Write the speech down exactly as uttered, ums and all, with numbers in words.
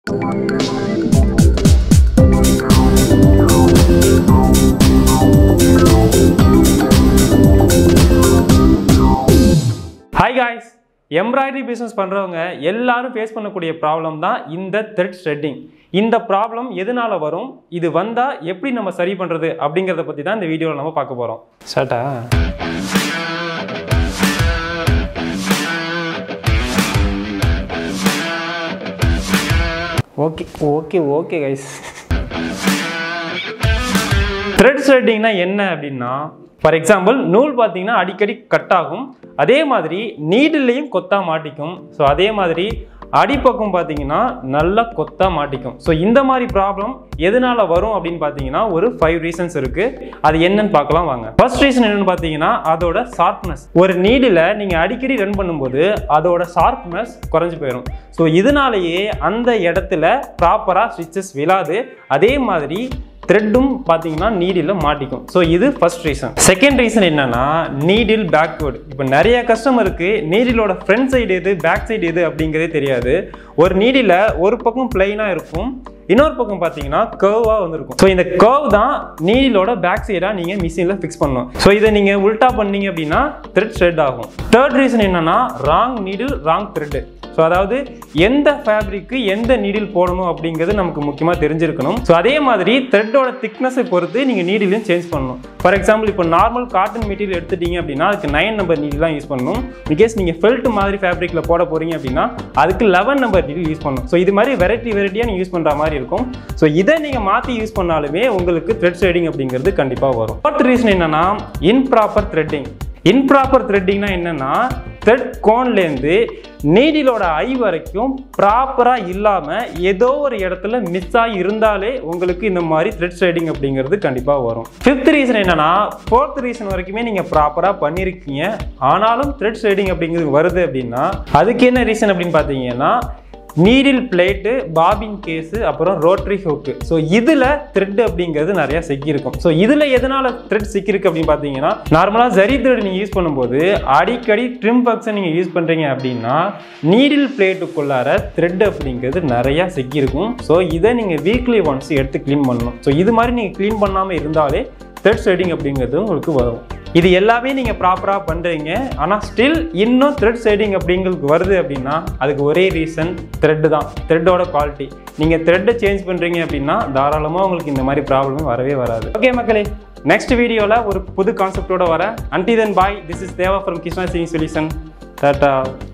Hi guys, embroidery business பண்றவங்க எல்லாரும் face பண்ணக்கூடிய ப்ராப்ளம் தான் இந்த thread threading. இந்த ப்ராப்ளம் எதனால வரும், இது வந்தா எப்படி நம்ம சரி பண்றது அப்படிங்கறத பத்தி தான் இந்த வீடியோல நம்ம பார்க்க போறோம். ஸ்டார்ட்டா? Okay okay okay guys. thread threading னா என்ன அப்படினா, ஃபார் எக்ஸாம்பிள் நூல் பார்த்தீங்கன்னா அடிக்கடி கட் ஆகும், அதே மாதிரி நீடிலையும் கொத்தா மாட்டிக்கும். ஸோ அதே மாதிரி அடிப்பக்கம் பார்த்தீங்கன்னா நல்லா கொத்தா மாட்டிக்கும். ஸோ இந்த மாதிரி ப்ராப்ளம் எதனால வரும் அப்படின்னு பார்த்தீங்கன்னா ஒரு ஃபைவ் ரீசன்ஸ் இருக்கு. அது என்னன்னு பார்க்கலாம் வாங்க. ஃபர்ஸ்ட் ரீசன் என்னன்னு பார்த்தீங்கன்னா அதோட ஷார்ப்னஸ். ஒரு நீடில் நீங்க அடிக்கடி ரன் பண்ணும்போது அதோட ஷார்ப்னஸ் குறைஞ்சு போயிடும். ஸோ இதனாலேயே அந்த இடத்துல ப்ராப்பரா ஸ்டிச்சஸ் விழாது. அதே மாதிரி த்ரெட்டும் பார்த்தீங்கன்னா நீடில் மாட்டிக்கும். ஸோ இது ஃபர்ஸ்ட் ரீசன். செகண்ட் ரீசன் என்னன்னா நீடில் பேக்வேர்டு. இப்போ நிறைய கஸ்டமருக்கு நீடிலோட ஃப்ரண்ட் சைடு எது பேக் சைடு எது அப்படிங்கிறதே தெரியாது. ஒரு நீடில் ஒரு பக்கம் பிளைனாக இருக்கும், இன்னொரு பக்கம் பார்த்தீங்கன்னா கர்வா வந்துருக்கும். ஸோ இந்த கர்வ் தான் நீடிலோட பேக் சைடாக நீங்கள் மிஷினில் ஃபிக்ஸ் பண்ணணும். ஸோ இதை நீங்கள் உல்டா பண்ணீங்க அப்படின்னா த்ரெட் த்ரெட் ஆகும். தேர்ட் ரீசன் என்னன்னா wrong needle wrong thread. So அதாவது எந்த ஃபேப்ரிக்கு எந்த நீடில் போடணும் அப்படிங்கிறது நமக்கு முக்கியமாக தெரிஞ்சிருக்கணும். ஸோ அதே மாதிரி த்ரெட்டோட திக்னஸை பொறுத்து நீங்கள் நீடிலையும் சேஞ்ச் பண்ணணும். ஃபார் எக்ஸாம்பிள் இப்போ நார்மல் காட்டன் மெட்டீரியல் எடுத்துட்டீங்க அப்படின்னா அதுக்கு நைன் நம்பர் நீடில் தான் யூஸ் பண்ணணும். இன்கேஸ் நீங்கள் ஃபெல்ட் மாதிரி ஃபேப்ரிக்கில் போட போகிறீங்க அப்படின்னா அதுக்கு லெவன் நம்பர் நீடில் யூஸ் பண்ணணும். ஸோ இது மாதிரி வெரைட்டி வெரைட்டியாக நீங்கள் யூஸ் பண்ணுற மாதிரி இருக்கும். ஸோ இதை நீங்கள் மாற்றி யூஸ் பண்ணாலுமே உங்களுக்கு த்ரெட் த்ரெடிங் அப்படிங்கிறது கண்டிப்பாக வரும். ஃபோர்த் ரீசன் என்னன்னா இன்ப்ராப்பர் த்ரெட்டிங். இன்ப்ராப்பர் த்ரெட்டிங்னா என்னன்னா த்ரெட் கோன்லேருந்து நீடிலோட ஐ வரைக்கும் ப்ராப்பராக இல்லாமல் ஏதோ ஒரு இடத்துல மிஸ் ஆகி இருந்தாலே உங்களுக்கு இந்த மாதிரி த்ரெட் த்ரெடிங் அப்படிங்கிறது கண்டிப்பாக வரும். ஃபிஃப்த் ரீசன் என்னன்னா ஃபோர்த் ரீசன் வரைக்குமே நீங்கள் ப்ராப்பராக பண்ணியிருக்கீங்க, ஆனாலும் த்ரெட் த்ரெடிங் அப்படிங்கிறது வருது அப்படின்னா அதுக்கு என்ன ரீசன் அப்படின்னு பார்த்தீங்கன்னா நீடில் பிளேட்டு, பாபின் கேஸு, அப்புறம் ரோட்டரி ஹூக்கு. ஸோ இதில் த்ரெட் அப்படிங்கிறது நிறையா சிக்கியிருக்கும். ஸோ இதில் எதனால த்ரெட் சிக்கிருக்கு அப்படின்னு பார்த்தீங்கன்னா நார்மலாக ஜரி த்ரெட் நீங்கள் யூஸ் பண்ணும்போது அடிக்கடி ட்ரிம் பக்ஸை நீங்கள் யூஸ் பண்ணுறீங்க அப்படின்னா நீடில் பிளேட்டுக்குள்ளார த்ரெட் அப்படிங்கிறது நிறையா சிக்கியிருக்கும். ஸோ இதை நீங்கள் வீக்லி ஒன்ஸ் எடுத்து க்ளீன் பண்ணணும். ஸோ இது மாதிரி நீங்கள் க்ளீன் பண்ணாமல் இருந்தாலே த்ரெட் த்ரெடிங் அப்படிங்கிறது உங்களுக்கு வரும். இது எல்லாமே நீங்கள் ப்ராப்பராக பண்ணுறீங்க, ஆனால் ஸ்டில் இன்னும் த்ரெட் த்ரெடிங் அப்படிங்கிறது வருது அப்படின்னா அதுக்கு ஒரே ரீசன் த்ரெட்டு தான், த்ரெட்டோட குவாலிட்டி. நீங்கள் த்ரெட்டை சேஞ்ச் பண்ணுறீங்க அப்படின்னா தாராளமாக உங்களுக்கு இந்த மாதிரி ப்ராப்ளமே வரவே வராது. ஓகே மக்களே, நெக்ஸ்ட் வீடியோவில் ஒரு புது கான்செப்டோட வரேன். Until then bye, this is Deva from Krishna Singh solution. Tata.